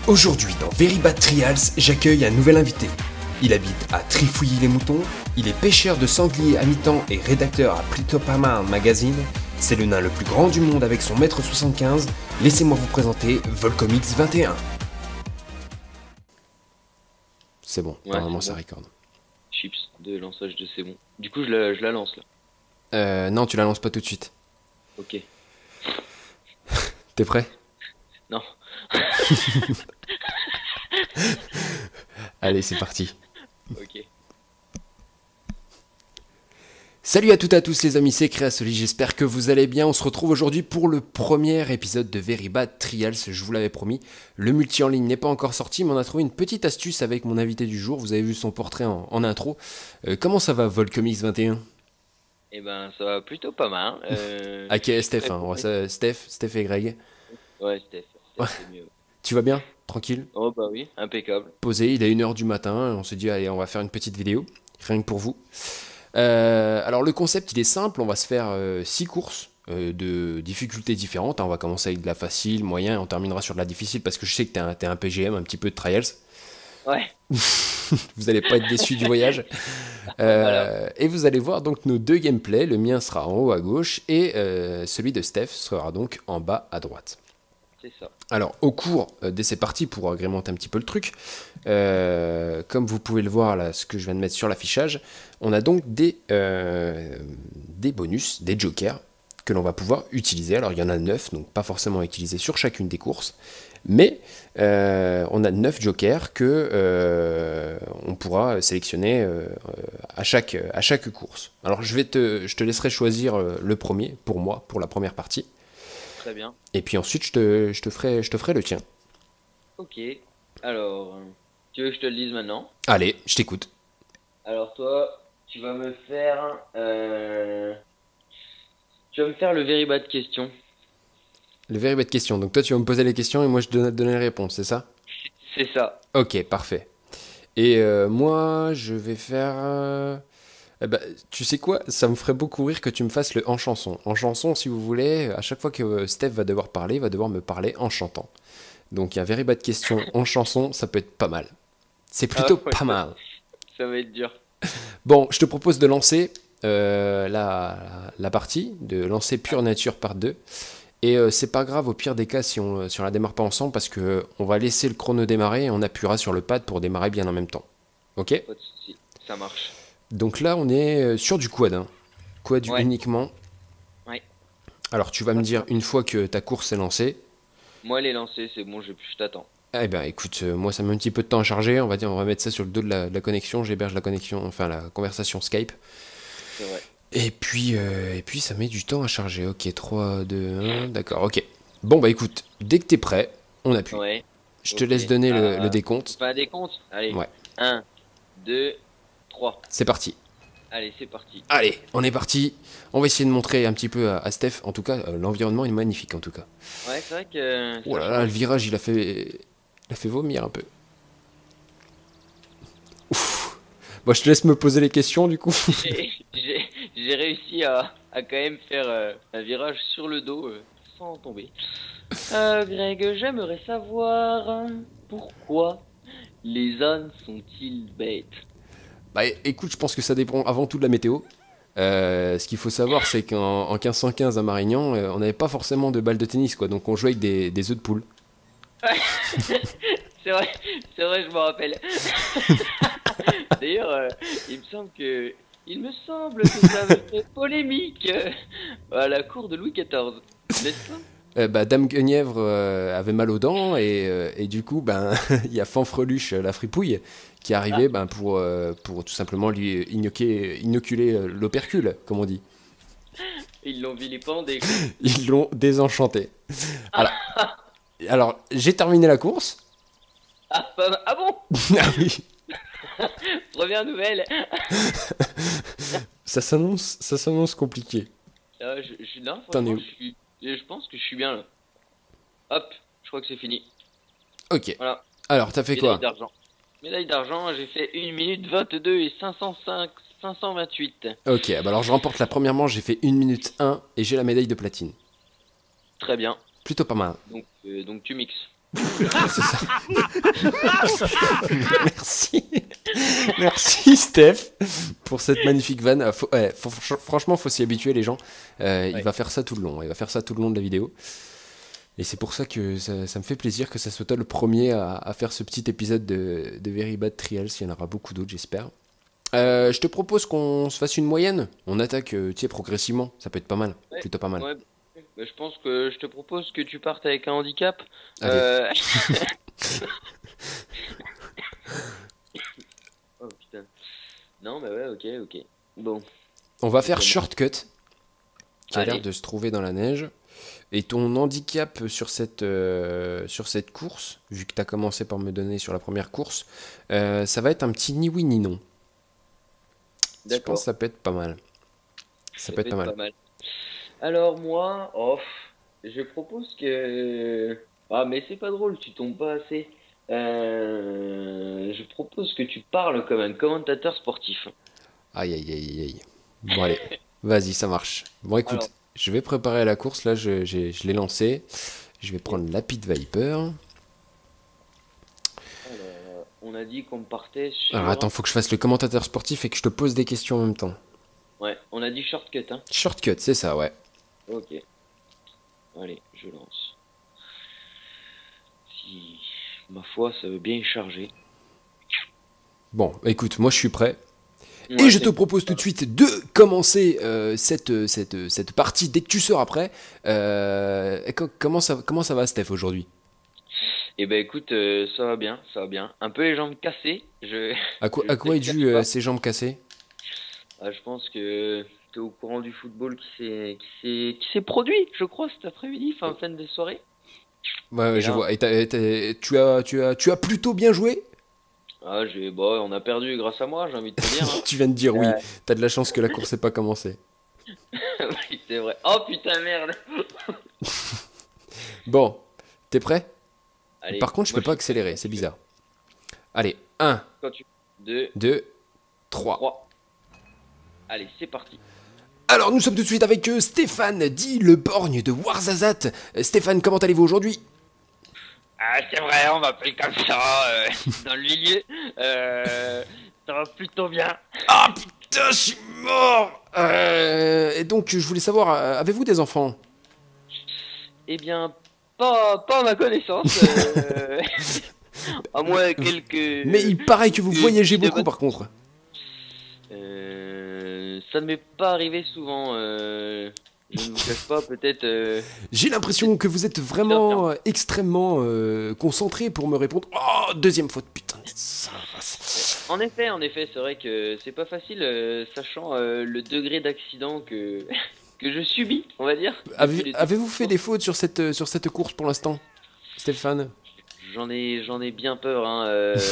Aujourd'hui dans Very Bad Trials, j'accueille un nouvel invité. Il habite à Trifouilly-les-Moutons, il est pêcheur de sangliers à mi-temps et rédacteur à Plutopama Magazine. C'est le nain le plus grand du monde avec son mètre 75. Laissez-moi vous présenter Volcomix 21. C'est bon, Ouais, normalement c'est ça bon. record. Chips de lançage de c'est bon. Du coup, je la lance là. Non, tu la lances pas tout de suite. Ok. T'es prêt? Non. Allez, c'est parti. Ok. Salut à toutes et à tous les amis, c'est Créasoli, j'espère que vous allez bien. On se retrouve aujourd'hui pour le premier épisode de Very Bad Trials, je vous l'avais promis. Le multi en ligne n'est pas encore sorti, mais on a trouvé une petite astuce avec mon invité du jour. Vous avez vu son portrait en intro. Comment ça va, Volcomix 21? Eh ben, ça va plutôt pas mal. Ok, je suis Steph, prêt hein, pour Steph et Greg. Ouais, Steph. Ouais. Steph, c'est mieux. Tu vas bien? Tranquille? Oh bah oui, impeccable. Posé, il est 1h du matin, on s'est dit allez, on va faire une petite vidéo, rien que pour vous. Alors le concept il est simple, on va se faire 6 courses de difficultés différentes. On va commencer avec de la facile, moyen, et on terminera sur de la difficile parce que je sais que t'es un PGM, un petit peu de trials. Ouais. Vous n'allez pas être déçus du voyage. Voilà. Et vous allez voir donc nos deux gameplays, le mien sera en haut à gauche et celui de Steph sera donc en bas à droite. C'est ça. Alors, au cours de ces parties, pour agrémenter un petit peu le truc, comme vous pouvez le voir là, ce que je viens de mettre sur l'affichage, on a donc des bonus, des jokers, que l'on va pouvoir utiliser. Alors, il y en a 9, donc pas forcément utilisés sur chacune des courses, mais on a 9 jokers que on pourra sélectionner à chaque course. Alors, je te laisserai choisir le premier, pour moi, pour la première partie. Très bien. Et puis ensuite, je te ferai le tien. Ok. Alors, tu veux que je te le dise maintenant? Allez, je t'écoute. Alors toi, tu vas me faire... Tu vas me faire le very bad question. Le very bad question. Donc toi, tu vas me poser les questions et moi, je te donner les réponses, c'est ça? C'est ça. Ok, parfait. Et moi, je vais faire... eh ben, tu sais quoi? Ça me ferait beaucoup rire que tu me fasses le en chanson. En chanson, si vous voulez, à chaque fois que Steph va devoir parler, il va devoir me parler en chantant. Donc un very bad question en chanson, ça peut être pas mal. C'est Ah plutôt ouais, pas mal. ça va être dur. Bon, je te propose de lancer la partie, de lancer Pure Nature par 2. Et c'est pas grave au pire des cas si on la démarre pas ensemble parce que on va laisser le chrono démarrer et on appuiera sur le pad pour démarrer bien en même temps. Ok? Pas de soucis. Ça marche. Donc là on est sur du quad, hein. Quad Ouais. uniquement. Ouais. Alors tu vas me dire une fois que ta course est lancée. Moi, les lancer, c'est bon, je t'attends. Eh ben écoute, moi ça met un petit peu de temps à charger, on va mettre ça sur le dos de la connexion, j'héberge la connexion, enfin la conversation Skype. C'est vrai. Et puis ça met du temps à charger. Ok, 3, 2, 1, d'accord, ok. Bon bah écoute, dès que t'es prêt, on appuie. Ouais. Je te Ok. laisse donner le décompte. Pas des comptes? Allez. Ouais, 1, 2, 3. c'est parti. Allez, c'est parti. Allez, on est parti. On va essayer de montrer un petit peu à Steph. En tout cas, l'environnement est magnifique en tout cas. Ouais, c'est vrai que Oh ça là là, le change. virage, il a fait vomir un peu. Ouf. Bon, je te laisse me poser les questions du coup. J'ai réussi à quand même faire un virage sur le dos sans tomber. Greg, j'aimerais savoir pourquoi les ânes sont-ils bêtes? Bah écoute, je pense que ça dépend avant tout de la météo. Ce qu'il faut savoir, c'est qu'en 1515 à Marignan, on n'avait pas forcément de balles de tennis, quoi. Donc on jouait avec des œufs de poule. C'est vrai, c'est vrai, je me rappelle. D'ailleurs, il me semble que ça avait fait polémique à la cour de Louis XIV, n'est-ce pas? Bah, Dame Guenièvre avait mal aux dents et du coup, ben, il y a Fanfreluche, la fripouille, qui est Ah, arrivé ben, pour tout simplement lui inoculer l'opercule, comme on dit. ils l'ont vilipendé, quoi. Ils l'ont désenchanté. Alors j'ai terminé la course. Ah bon? Ah oui, Première nouvelle. ça s'annonce compliqué. Non, T'en es franchement, où? je pense que je suis bien là. Hop, je crois que c'est fini. Ok. Voilà, Alors, t'as fait médaille quoi? d'argent. Médaille d'argent, j'ai fait 1 minute 22 et 505, 528. Ok, bah alors je remporte la première manche, j'ai fait 1 minute 1 et j'ai la médaille de platine. Très bien. Plutôt pas mal. Donc tu mixes. C'est ça. Merci. Merci Steph pour cette magnifique vanne. Franchement, faut s'y habituer les gens. Il Ouais. va faire ça tout le long. Il va faire ça tout le long de la vidéo. Et c'est pour ça que ça me fait plaisir que ça soit toi le premier à faire ce petit épisode de Very Bad Trials. Il y en aura beaucoup d'autres, j'espère. Je te propose qu'on se fasse une moyenne. On attaque, tu sais, progressivement. Ça peut être pas mal. Ouais, Plutôt pas mal. ouais. Bah, je pense que je te propose que tu partes avec un handicap. Allez. Oh putain. Non, bah ouais, ok, ok. Bon, On va c'est faire comment? shortcut, qui a l'air Allez. de se trouver dans la neige. Et ton handicap sur cette course, vu que tu as commencé par me donner sur la première course, ça va être un petit ni oui ni non. Je pense que D'accord. ça peut être pas mal. Ça Ça peut peut être pas être mal. pas mal. Alors moi, je propose que... Ah mais c'est pas drôle, tu tombes pas assez. Je propose que tu parles comme un commentateur sportif. Aïe aïe aïe aïe. Bon allez, vas-y, ça marche. Bon Alors, écoute, je vais préparer la course, là je l'ai lancée. Je vais ok. prendre la Pit Viper. Alors, on a dit qu'on partait Alors attends, sur... faut que je fasse le commentateur sportif et que je te pose des questions en même temps. Ouais, on a dit shortcut, hein. Shortcut, c'est ça, ouais. Ok, allez, je lance. Si ma foi, ça veut bien charger. Bon, écoute, moi je suis prêt. Et Ouais, je te t'inquiète propose tout pas. de suite de commencer cette partie dès que tu sors après. Comment ça va, Steph, aujourd'hui? Eh ben écoute, ça va bien, ça va bien. Un peu les jambes cassées, je À te quoi le est cache dû pas. ces jambes cassées? Ah, je pense que tu es au courant du football qui s'est produit, je crois, cet après-midi, fin de soirée. Ouais, ouais, Et je là, vois. Et tu as plutôt bien joué? bon, on a perdu grâce à moi, j'ai envie de te dire, hein. Tu viens de dire oui. Euh, T'as de la chance que la course n'ait pas commencé. oui, c'est vrai. Oh putain, merde. Bon, t'es prêt? Allez, Par contre, je moi peux je pas suis prêt accélérer, quand c'est tu veux. bizarre. Allez, un, Quand tu 2, 2, 3. 3. Allez, c'est parti. Alors, nous sommes tout de suite avec Stéphane, dit le borgne de Warzazat. Stéphane, comment allez-vous aujourd'hui? Ah, c'est vrai, on m'appelle comme ça, dans le milieu. Ça va plutôt bien. Ah putain, je suis mort. Et donc, je voulais savoir, avez-vous des enfants? Eh bien, pas à ma connaissance. À moins Mais il paraît que vous quelques voyagez filles de beaucoup bas. par contre. Ça ne m'est pas arrivé souvent. Je ne vous cache pas, peut-être J'ai peut-être l'impression que vous êtes plus d'infirme. vraiment extrêmement concentré pour me répondre. Oh, deuxième faute, putain. Ça En effet, c'est vrai que c'est pas facile, sachant le degré d'accident que que je subis, on va dire, depuis le début Avez-vous de fait course. des fautes sur cette course pour l'instant, Stéphane? J'en ai bien peur, hein.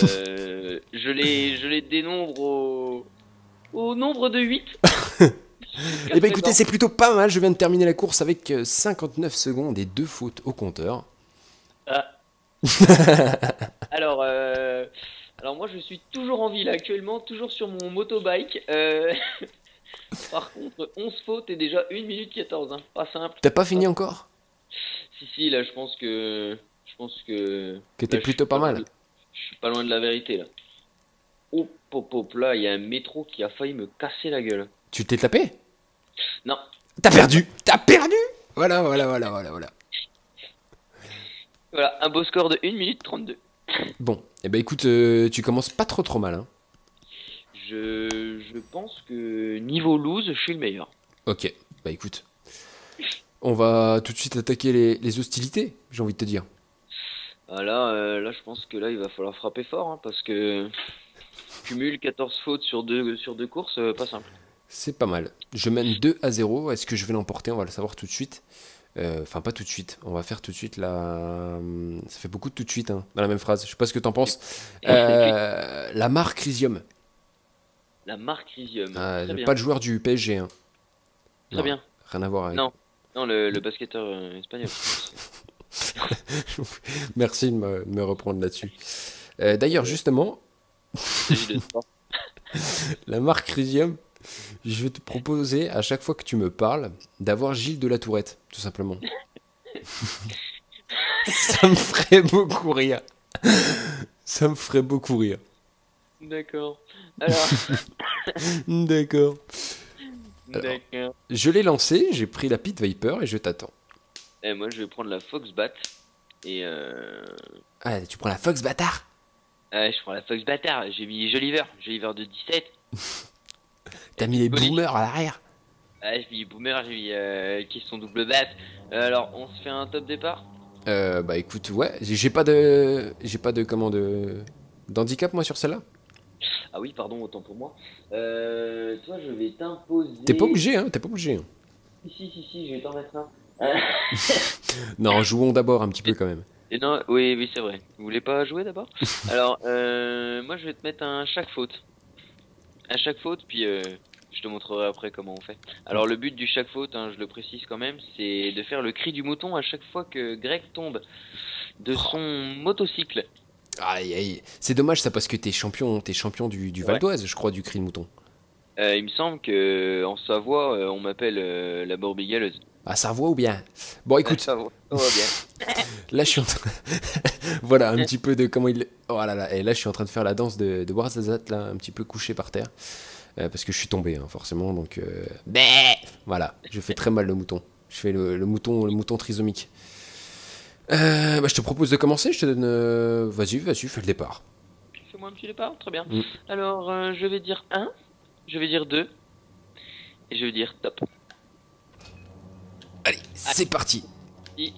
Je les dénombre au nombre de 8 jusqu'à Eh ben écoutez, présent. c'est plutôt pas mal. Je viens de terminer la course avec 59 secondes et 2 fautes au compteur. Ah, alors, alors moi je suis toujours en ville actuellement, toujours sur mon motobike. Par contre, 11 fautes et déjà 1 minute 14, hein. Pas simple. T'as pas Pas fini encore? Si, si, là, je pense que, Que t'es là, plutôt pas mal. je suis pas loin de la vérité, là. Hop, hop, hop, là, il y a un métro qui a failli me casser la gueule. Tu t'es tapé? Non, T'as perdu! T'as perdu! Voilà. voilà, un beau score de 1 minute 32. Bon, eh ben écoute, tu commences pas trop mal, hein. Je pense que niveau lose, je suis le meilleur. Ok, bah écoute, on va tout de suite attaquer les hostilités, j'ai envie de te dire. Ah, là, là, je pense que là, il va falloir frapper fort, hein, parce que cumule 14 fautes sur deux courses, pas simple. C'est pas mal. Je mène 2-0. Est-ce que je vais l'emporter? On va le savoir tout de suite. Enfin, pas tout de suite. On va faire tout de suite la. Ça fait beaucoup de tout de suite, hein, dans la même phrase. Je sais pas ce que t'en penses. La marque Crisium. La marque Elysium. Très bien, Pas le joueur du PSG, hein. très Non, bien. rien à voir avec. Non, non, le basketteur espagnol. Merci de me reprendre là-dessus. D'ailleurs, justement, Il s'agit de sport. la marque Crisium, je vais te proposer à chaque fois que tu me parles d'avoir Gilles de la Tourette, tout simplement. Ça me ferait beaucoup rire. Ça me ferait beaucoup rire. D'accord. Alors, D'accord. Alors, d'accord. je l'ai lancé, j'ai pris la Pit Viper et je t'attends. Et moi, je vais prendre la Foxbat. Et Ah, tu prends la Fox bâtard? je prends la Fox Bâtard. J'ai mis Joliver de 17. T'as mis les boomers à l'arrière? J'ai mis Boomer, j'ai mis question double batte. Alors, on se fait un top départ? Bah écoute, ouais, j'ai pas de comment d'handicap moi sur celle-là. Ah oui, pardon, autant pour moi. Toi, je vais t'imposer. T'es pas obligé, hein, t'es pas obligé, hein. Si, je vais t'en mettre un. Non, jouons d'abord un petit peu quand même. Et non, oui, c'est vrai. Vous voulez pas jouer d'abord? Alors, moi, je vais te mettre un chaque faute. Un chaque faute, puis je te montrerai après comment on fait. Alors, le but du chaque faute, hein, je le précise quand même, c'est de faire le cri du mouton à chaque fois que Greg tombe de son motocycle. Aïe, aïe. C'est dommage ça parce que t'es champion du Val Ouais. d'Oise, je crois, du cri de mouton. Il me semble que en Savoie, on m'appelle la borbigaleuse. Ah, ça voit ou bien? Bon, écoute, Ça va bien. là je suis en train. Voilà, un petit peu de comment il. Oh là là, et là je suis en train de faire la danse de Warzazat, là, un petit peu couché par terre. Parce que je suis tombé, hein, forcément, donc. Voilà, je fais très mal le mouton. Je fais le mouton trisomique. Bah, je te propose de commencer, je te donne. Vas-y, fais le départ. Fais-moi un petit départ, très bien. Mm. Alors, je vais dire un, je vais dire 2, et je vais dire top. Allez, c'est parti. Si.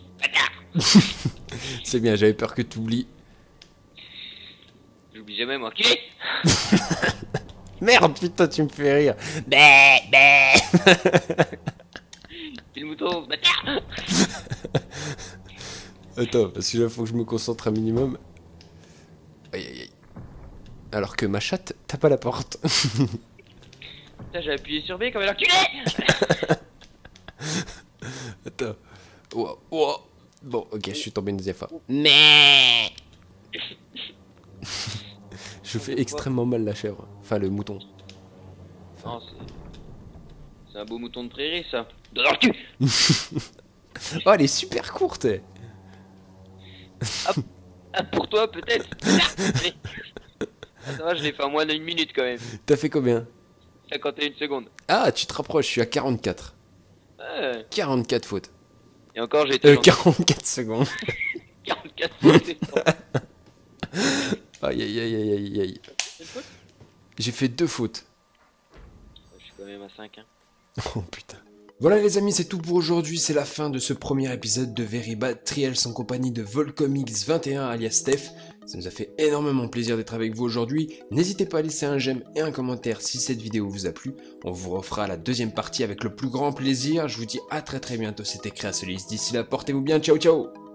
C'est bien, j'avais peur que tu oublies. J'oublie jamais moi. Culé. Merde, putain, tu me fais rire. C'est le mouton, ce bâtard. Attends, parce que là, faut que je me concentre un minimum. Aïe, aïe, aïe. Alors que ma chatte tape à la porte. Putain, j'ai appuyé sur B comme un enculé. Attends. Oh, oh. Bon, ok, je suis tombé une deuxième fois. Mais je fais extrêmement mal la chèvre. Enfin, le mouton. Non, c'est un beau mouton de prairie, ça. Dans le cul. Oh, elle est super courte. Ah, pour toi, peut-être. Mais- Ah, ça va, je l'ai fait en moins d'une minute quand même. T'as fait combien? 51 secondes. Ah, tu te rapproches, je suis à 44. Ouais. 44 fautes. Et encore, j'ai été gentil. 44 secondes. 44 secondes. Aïe, aïe, aïe, aïe, aïe, aïe. J'ai fait 2 fautes. Je suis quand même à 5. Hein. Oh putain. Voilà les amis, c'est tout pour aujourd'hui, c'est la fin de ce premier épisode de Very Bad Trials en compagnie de VolcomX21 alias Steph. Ça nous a fait énormément plaisir d'être avec vous aujourd'hui. N'hésitez pas à laisser un j'aime et un commentaire si cette vidéo vous a plu. On vous refera la deuxième partie avec le plus grand plaisir. Je vous dis à très bientôt, c'était Créasolis. D'ici là, portez-vous bien, ciao ciao.